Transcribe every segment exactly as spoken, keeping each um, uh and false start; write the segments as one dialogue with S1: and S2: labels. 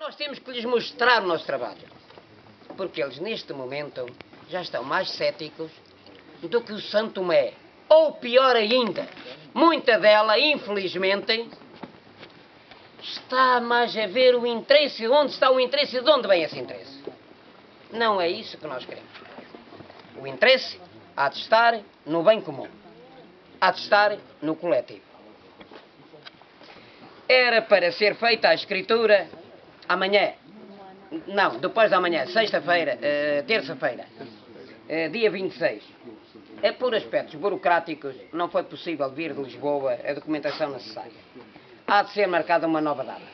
S1: Nós temos que lhes mostrar o nosso trabalho, porque eles neste momento já estão mais céticos do que o Santo Tomé. Ou pior ainda, muita dela, infelizmente, está mais a ver o interesse, onde está o interesse e de onde vem esse interesse. Não é isso que nós queremos. O interesse há de estar no bem comum, há de estar no coletivo. Era para ser feita a escritura amanhã, não, depois da manhã, sexta-feira, uh, terça-feira, uh, dia vinte e seis. É por aspectos burocráticos, não foi possível vir de Lisboa a documentação necessária. Há de ser marcada uma nova data.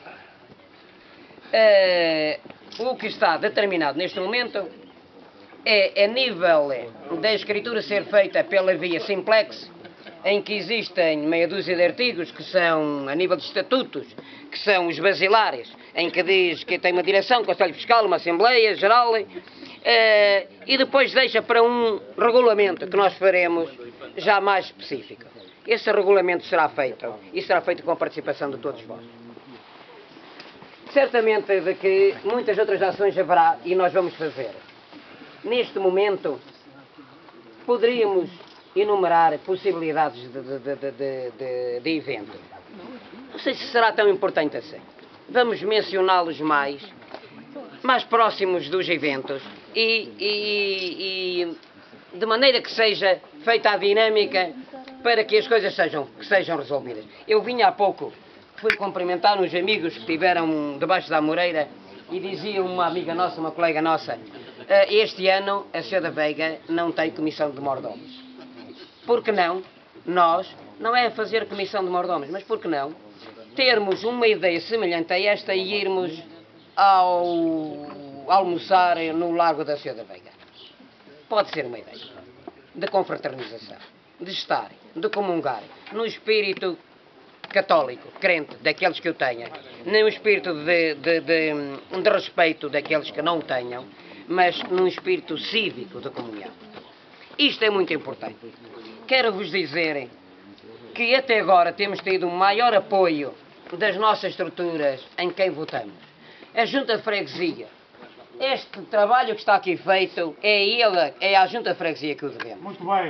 S1: Uh, o que está determinado neste momento é a nível da escritura ser feita pela via simplex, em que existem meia dúzia de artigos que são, a nível de estatutos, que são os basilares, em que diz que tem uma direção, um Conselho Fiscal, uma Assembleia Geral, uh, e depois deixa para um regulamento que nós faremos já mais específico. Esse regulamento será feito, e será feito com a participação de todos vós. Certamente de que muitas outras ações haverá, e nós vamos fazer. Neste momento, poderíamos enumerar possibilidades de, de, de, de, de, de evento. Não sei se será tão importante assim. Vamos mencioná-los mais, mais próximos dos eventos e, e, e de maneira que seja feita a dinâmica para que as coisas sejam, que sejam resolvidas. Eu vinha há pouco, fui cumprimentar uns amigos que estiveram debaixo da Amoreira e dizia uma amiga nossa, uma colega nossa, este ano a Senhora da Veiga não tem comissão de mordomos. Por que não? Nós, não é fazer comissão de mordomos, mas por que não termos uma ideia semelhante a esta e irmos ao almoçar no Largo da Senhora da Veiga? Pode ser uma ideia de confraternização, de estar, de comungar, no espírito católico, crente, daqueles que o tenham, no espírito de, de, de, de respeito daqueles que não o tenham, mas num espírito cívico de comunhão. Isto é muito importante. Quero-vos dizer que até agora temos tido um maior apoio das nossas estruturas em quem votamos. A Junta de Freguesia. Este trabalho que está aqui feito, é ele, é à Junta de Freguesia que o devemos.
S2: Muito bem.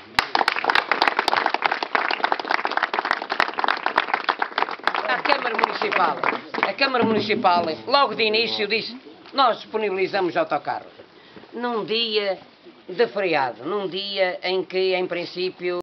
S1: A Câmara Municipal. A Câmara Municipal, logo de início, disse: nós disponibilizamos autocarros. Num dia de feriado, num dia em que, em princípio,